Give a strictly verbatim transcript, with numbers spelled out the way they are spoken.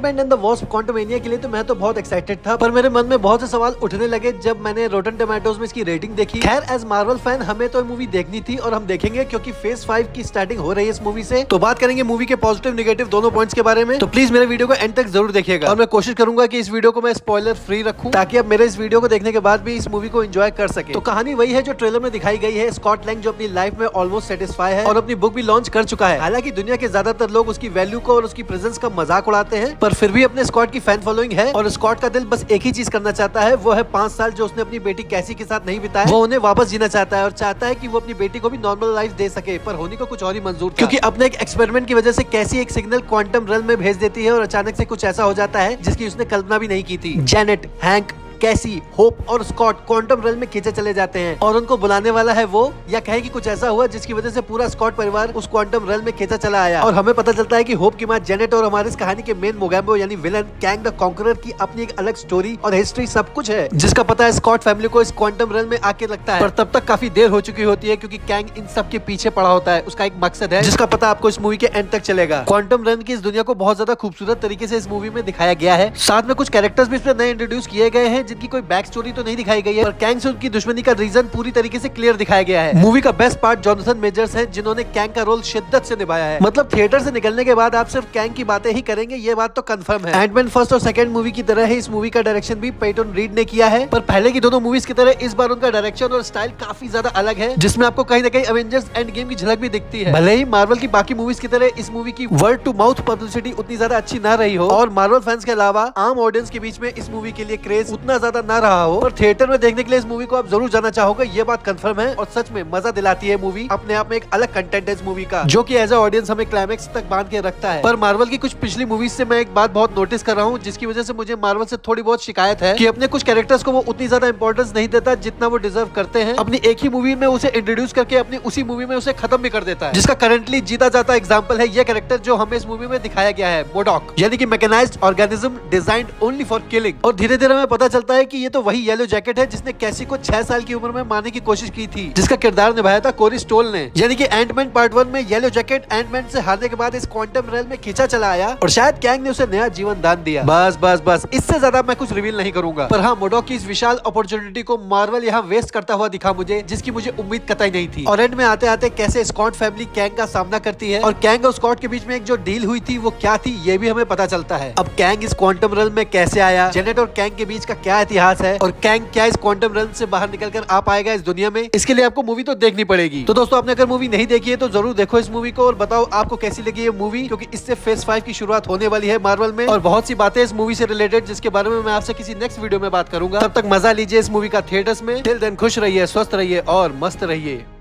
Ant-Man and the wasp Quantumania के लिए तो मैं तो बहुत एक्साइटेड था, पर मेरे मन में बहुत से सवाल उठने लगे जब मैंने रोटन टोमेटोज में इसकी रेटिंग देखी। खैर एज मार्वल फैन हमें तो मूवी देखनी थी और हम देखेंगे क्योंकि फेज फाइव की स्टार्टिंग हो रही है इस मूवी से। तो बात करेंगे मूवी के पॉजिटिव नेगेटिव दोनों पॉइंट्स के बारे में। तो प्लीज मेरे वीडियो को एंड तक जरूर देखिएगा और मैं कोशिश करूंगा कि इस वीडियो को मैं स्पॉइलर फ्री रखूं ताकि अब मेरे इस वीडियो को देखने के बाद भी इस मूवी को एंजॉय कर सके। तो कहानी वही है जो ट्रेलर में दिखाई गई है। स्कॉट लैंग जो अपनी लाइफ में ऑलमोस्ट सेटिस्फाई है और अपनी बुक भी लॉन्च कर चुका है। हालांकि दुनिया के ज्यादातर लोग उसकी वैल्यू को और उसकी प्रेजेंस का मजाक उड़ाते हैं, पर फिर भी अपने स्कॉट की फैन फॉलोइंग है और स्कॉट का दिल बस एक ही चीज करना चाहता है, वो है पांच साल जो उसने अपनी बेटी कैसी के साथ नहीं बिताए वो उन्हें वापस जीना चाहता है और चाहता है कि वो अपनी बेटी को भी नॉर्मल लाइफ दे सके। पर होने को कुछ और ही मंजूर था, क्योंकि अपने एक एक्सपेरिमेंट की वजह से कैसी एक सिग्नल क्वांटम रेल में भेज देती है और अचानक से कुछ ऐसा हो जाता है जिसकी उसने कल्पना भी नहीं की थी। जेनेट, हैंक, कैसी, होप और स्कॉट क्वांटम रेल में खींचे चले जाते हैं और उनको बुलाने वाला है वो, या कहे कि कुछ ऐसा हुआ जिसकी वजह से पूरा स्कॉट परिवार उस क्वांटम रेल में खींचा चला आया। और हमें पता चलता है कि होप की मां जेनेट और हमारी इस कहानी के मेन मोगैम्बो यानी विलन कैंग द कॉन्करर की अपनी एक अलग स्टोरी और हिस्ट्री सब कुछ है जिसका पता है स्कॉट फैमिली को इस क्वांटम रेल में आके लगता है। पर तब तक काफी देर हो चुकी होती है क्योंकि कैंग इन सब के पीछे पड़ा होता है। उसका एक मकसद है जिसका पता आपको इस मूवी के एंड तक चलेगा। क्वांटम रेल की इस दुनिया को बहुत ज्यादा खूबसूरत तरीके से इस मूवी में दिखाया गया है। साथ में कुछ कैरेक्टर्स भी इसमें नए इंट्रोड्यूस किए गए हैं जिनकी कोई बैक स्टोरी तो नहीं दिखाई गई है, पर कैंग से उनकी दुश्मनी का रीजन पूरी तरीके से क्लियर दिखाया गया है। मूवी का बेस्ट पार्ट जॉनसन मेजर्स है जिन्होंने कैंग का रोल शिद्दत से निभाया है। मतलब थिएटर से निकलने के बाद आप सिर्फ कैंग की बातें ही करेंगे, ये बात तो कंफर्म है। एंटमैन फर्स्ट और सेकंड मूवी की तरह ही इस मूवी का डायरेक्शन भी पेटन रीड ने किया है, पर पहले की दोनों मूवीज की तरह इस बार उनका डायरेक्शन और स्टाइल काफी ज्यादा अलग है जिसमें आपको कहीं ना कहीं एवेंजर्स एंड गेम की झलक भी दिखती है। भले ही मार्वल की बाकी मूवीज की तरह इस मूवी की वर्ड टू माउथ पब्लिसिटी उतनी ज्यादा अच्छी ना रही हो और मार्वल फैंस के अलावा आम ऑडियंस के बीच में इस मूवी के लिए क्रेज उतना ज्यादा ना रहा हो, पर थिएटर में देखने के लिए इस मूवी को आप जरूर जाना चाहोगे, ये बात कंफर्म है। और सच में मजा दिलाती है मूवी, अपने आप में एक अलग कंटेंट है इस मूवी का जो कि एज अ ऑडियंस हमें क्लाइमेक्स तक बांध के रखता है। पर मार्वल की कुछ पिछली मूवीज से मैं एक बात बहुत नोटिस कर रहा हूँ जिसकी वजह से मुझे मार्वल से थोड़ी बहुत शिकायत है कि अपने कुछ कैरेक्टर्स को वो उतनी ज्यादा इंपॉर्टेंस नहीं देता जितना वो डिजर्व करते हैं। अपनी एक ही मूवी में उसे इंट्रोड्यूस करके अपनी उसी मूवी में उसे खत्म भी कर देता है, जिसका करंटली जीता जाता एग्जाम्पल है ये कैरेक्टर जो हमें इस मूवी में दिखाया गया है, मोडॉक, यानी कि mechanised organism designed only for killing. और धीरे धीरे हमें पता चलता है कि ये तो वही येलो जैकेट है जिसने कैसी को छह साल की उम्र में मारने की कोशिश की थी, जिसका किरदार निभाया था कोरी स्टोल ने। यानी कि एंटमैन पार्ट वन में येलो जैकेट एंटमैन से हारने के बाद इस क्वांटम रेल में खींचा चला आया और शायद कैंग ने उसे नया जीवन दान दिया। बस बस बस इससे ज्यादा मैं कुछ रिवील नहीं करूंगा। पर हाँ, मोडॉक की इस विशाल अपॉर्चुनिटी को मार्वल यहाँ वेस्ट करता हुआ दिखा मुझे, जिसकी मुझे उम्मीद कतई नहीं थी। और एंड में आते आते कैसे स्कॉट फैमिली कैंग का सामना करती है और कैंग और स्कॉट के बीच में एक जो डील हुई थी वो क्या थी ये भी हमें पता चलता है। अब कैंग इस क्वांटम रेल में कैसे आया, जेनेट और कैंग के बीच का क्या इतिहास है और कैंग क्या इस क्वांटम रेल से बाहर निकल कर आ पाएगा इस दुनिया में, इसके लिए आपको मूवी तो देखनी पड़ेगी। तो दोस्तों, आपने अगर मूवी नहीं देखी है तो जरूर देखो इस मूवी को और बताओ आपको कैसी लगी ये मूवी, क्योंकि इससे फेज फाइव की शुरुआत होने वाली है मार्वल में और बहुत सी बातें इस मूवी से रिलेटेड जिसके बारे में मैं आपसे किसी नेक्स्ट वीडियो में बात करूंगा। तब तक मजा लीजिए इस मूवी का थिएटर्स में। टिल देन खुश रहिए, स्वस्थ रहिए और मस्त रहिए।